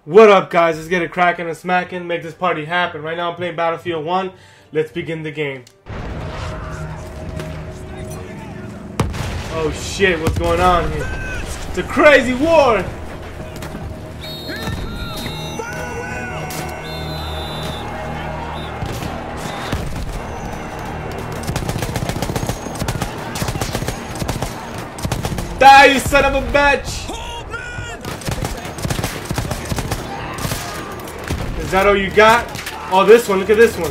What up, guys? Let's get it cracking and smacking. Make this party happen. Right now I'm playing Battlefield 1. Let's begin the game. Oh shit, what's going on here? It's a crazy war! Die, you son of a bitch! Is that all you got? Oh, this one. Look at this one.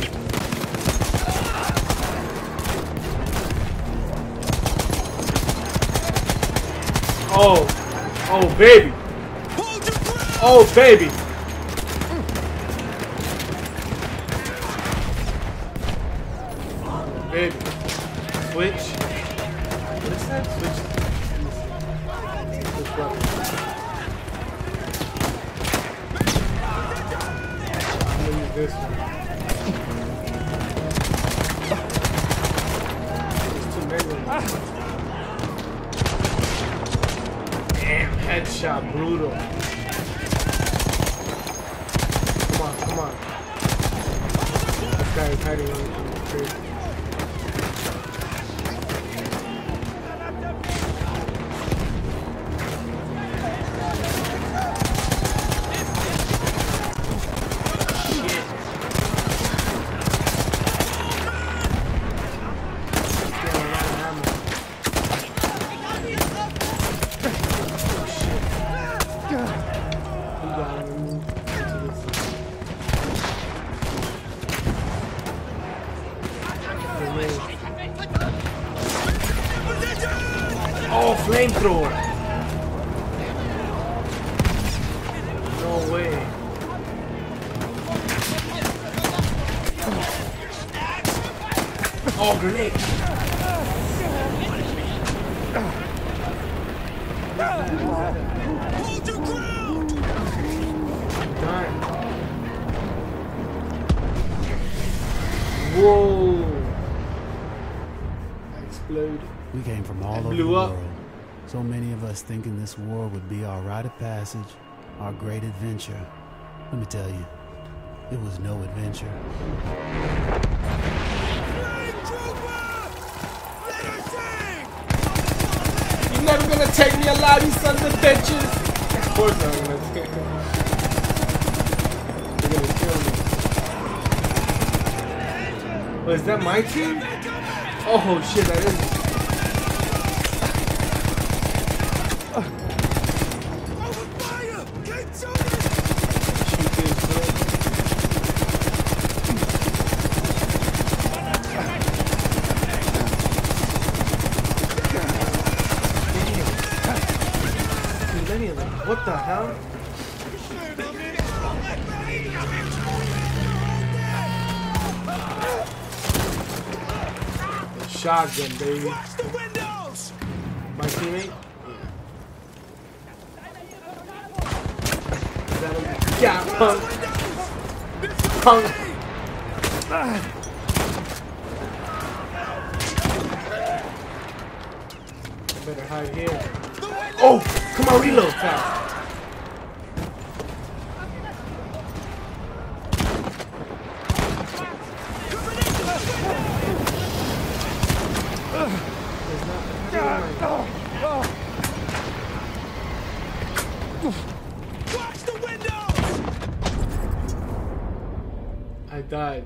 Oh. Oh, baby. Oh, baby. Baby. Switch. What is that? Switch. Switch weapon. This one. There's too many. Damn, headshot, brutal. Come on, come on. This guy is hiding on the tree. Oh, flamethrower! No way. Oh, grenade! Hold your ground! Done. Whoa! I exploded. We came from all over the world. So many of us thinking this war would be our rite of passage, our great adventure. Let me tell you, it was no adventure. You're never gonna take me alive, you sons of bitches! Of course I'm gonna take me. They're gonna kill me. Wait, is that my team? Oh shit, that is. What the hell? Shotgun, baby. Watch the windows! My teammate? Yeah, punk. Punk. Better hide here. Oh! Come on, reload fast. Watch the windows! I died.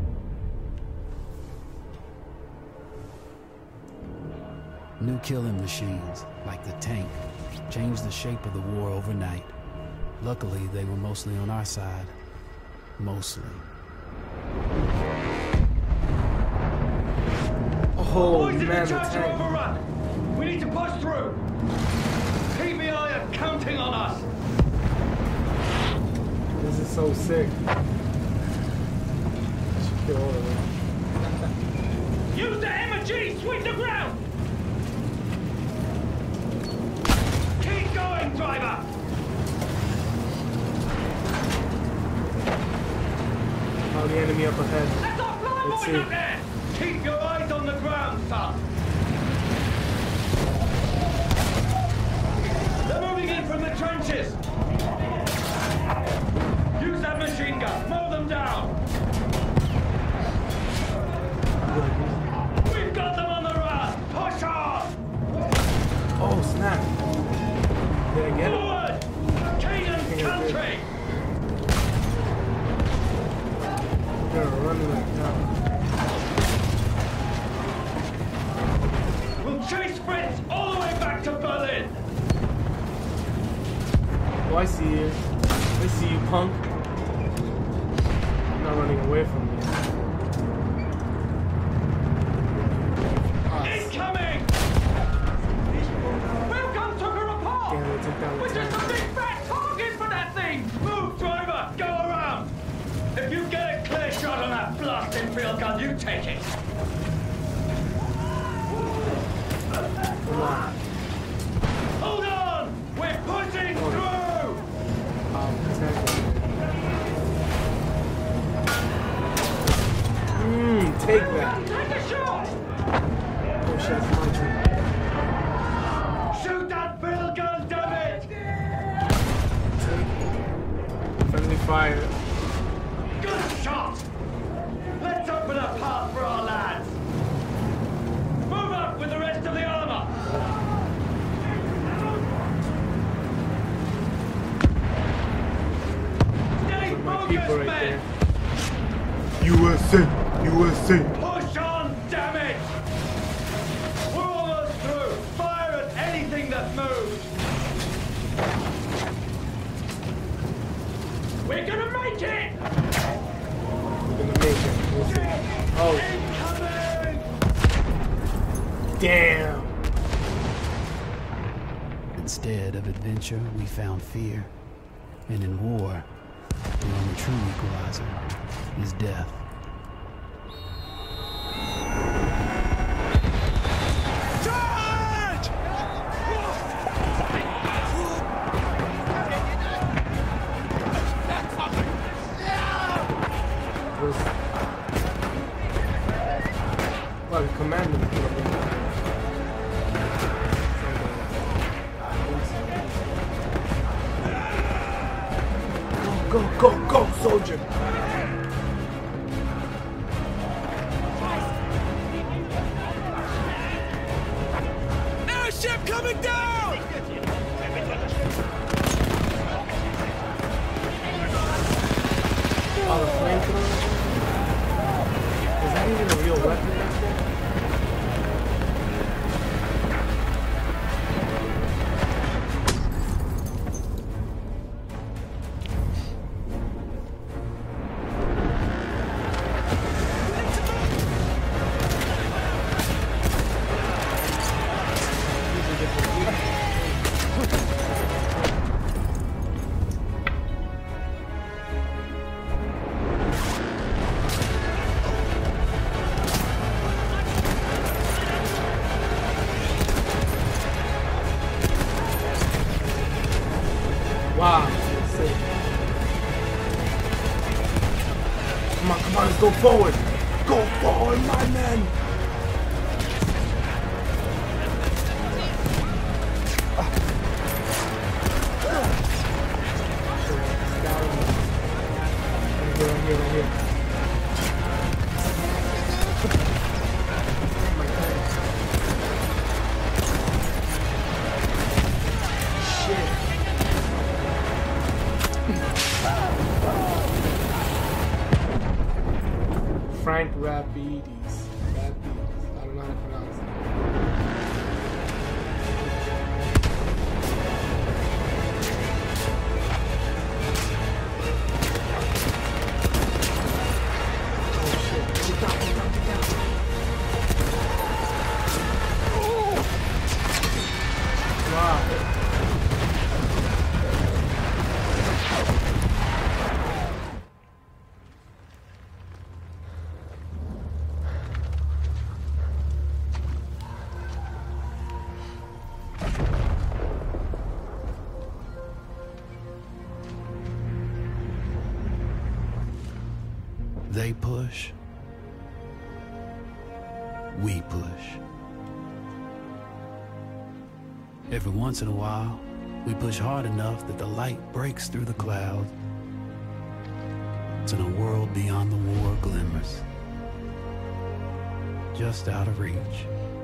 New killing machines, like the tank, changed the shape of the war overnight. Luckily, they were mostly on our side. Mostly. Oh man, the tank. Overrun. We need to push through. PBI are counting on us. This is so sick. I should kill all of them. Use the MG. Sweep the ground. Keep going, driver. Oh, the enemy up ahead. Let's not fly Let's moving see. up there. Keep your eyes on the ground, son. They're moving in from the trenches. running like hell. We'll chase Fritz all the way back to Berlin! Oh, I see you. I see you, punk. I'm not running away from you. Incoming! Railgun took her apart! Damn, they took down the We're just tank. a big fat target for that thing! Move, driver! Go around! If you get a clear shot on that blasting field gun, you take it! Come on. Hold on! We're pushing through! I'll protect you. Take that. Take a shot! Oh shit, that's my turn. Shoot that field gun, damn it! Friendly fire. Good shot! Let's open a path for our lads! Move up with the rest of the armor! Stay My people focused, right men! there. USA! USA! Push on, damn it! We're almost through! Fire at anything that moves! We're gonna make it! We're gonna make it. We'll see. Oh, Incoming! damn! Instead of adventure, we found fear. And in war, the only true equalizer is death. Charge! Was like a commandment. Go, go, go, soldier! Airship coming down! Oh, the flamethrower? Is that even a real weapon back there? These are different. Wow, that's sick. Come on, let's go forward. Go forward, my men. Right here. My God. Shit. Frank Rapides. I don't know how to pronounce it. Oh shit. Get down. Wow. They push. We push. Every once in a while, we push hard enough that the light breaks through the clouds. And a world beyond the war glimmers. Just out of reach.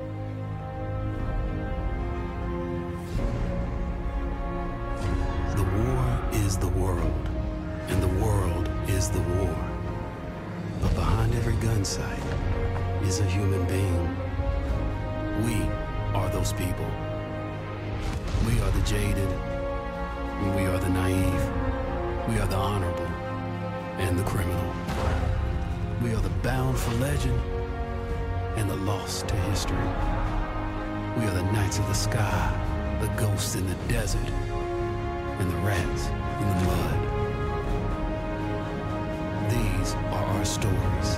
The war is the world, and the world is the war. But behind behind every gun sight is a human being. We are those people. We are the jaded, and we are the naive. We are the honorable and the criminal. We are the bound for legend and the lost to history. We are the knights of the sky, the ghosts in the desert, and the rats in the mud. These are our stories.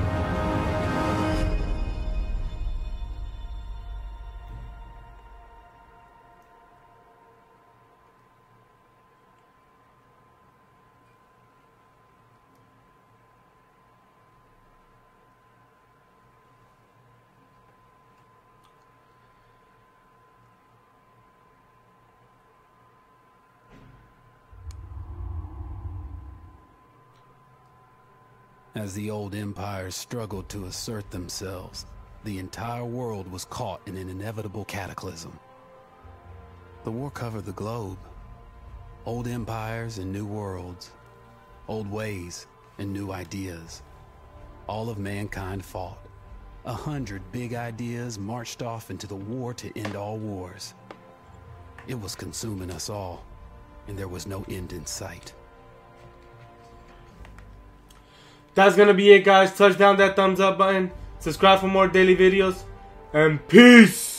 As the old empires struggled to assert themselves, the entire world was caught in an inevitable cataclysm. The war covered the globe. Old empires and new worlds. Old ways and new ideas. All of mankind fought. 100 big ideas marched off into the war to end all wars. It was consuming us all, and there was no end in sight. That's gonna be it, guys. Touch down that thumbs up button. Subscribe for more daily videos. And peace!